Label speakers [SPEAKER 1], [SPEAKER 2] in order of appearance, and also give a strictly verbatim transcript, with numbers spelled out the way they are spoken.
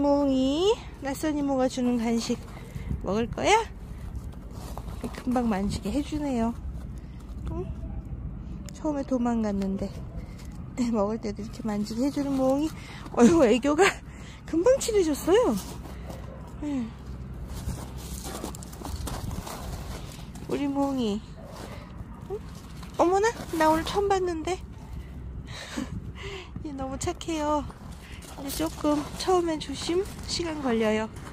[SPEAKER 1] 몽이 낯선 이모가 주는 간식 먹을 거야? 금방 만지게 해주네요. 응? 처음에 도망갔는데 먹을 때도 이렇게 만지게 해주는 몽이. 어휴, 애교가 금방 친해졌어요. 응. 우리 몽이. 응? 어머나, 나 오늘 처음 봤는데. 얘 너무 착해요. 근데 조금 처음엔 조심 시간 걸려요.